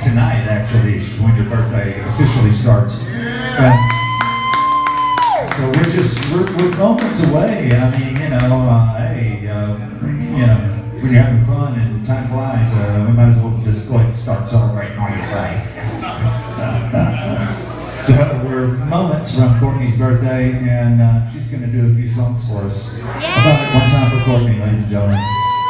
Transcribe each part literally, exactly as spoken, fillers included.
tonight, actually, is when your birthday officially starts. Uh, so we're just, we're, we're moments away. I mean, you know, uh, hey, uh, you know, when you're having fun and time flies, uh, we might as well just go ahead and start celebrating on your side. So we're moments from Courtney's birthday, and uh, she's going to do a few songs for us. How about it one time for Courtney, ladies and gentlemen?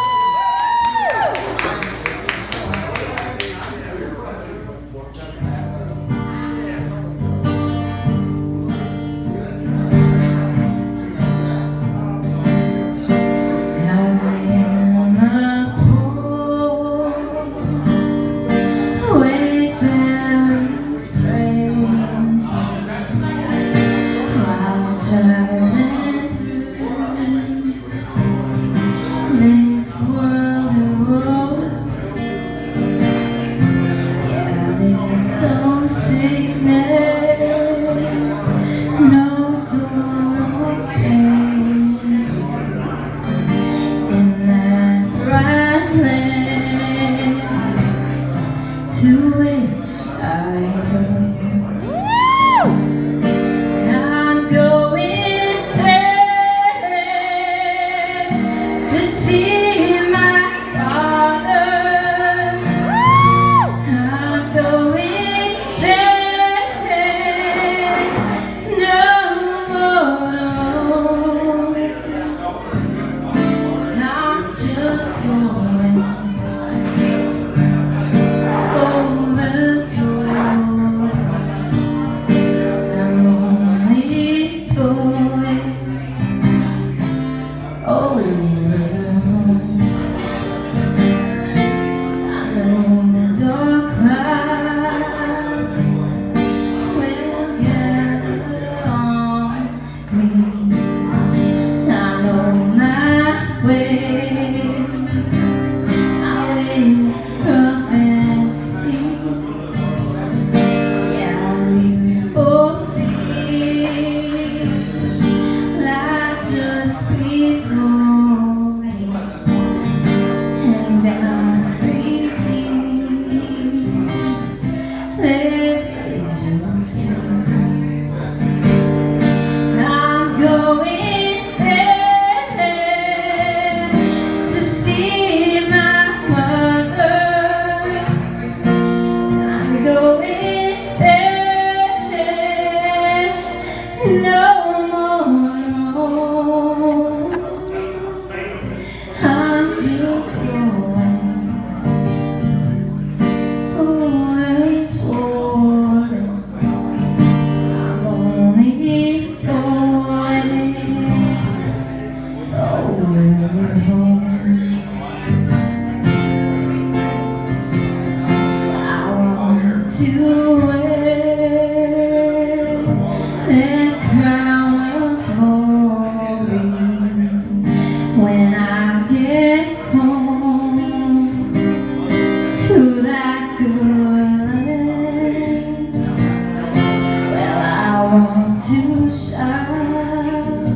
To which I I'm going there to see my father. I'm going there no more. I'm just going. To wear that crown of glory when I get home to that good land. Well, I want to shout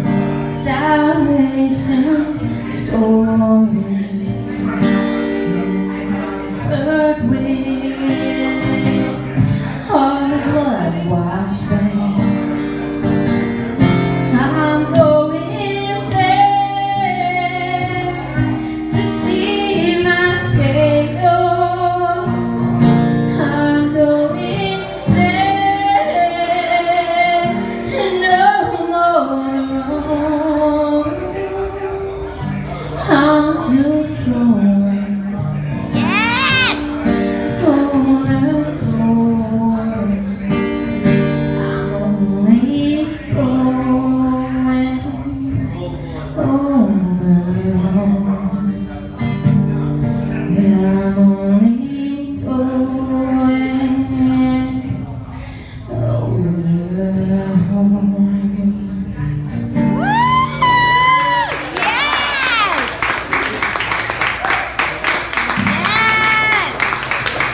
salvation's story in concert with all the blood-washed rain. I'm going there to see my Savior. I'm going there no more. I'm just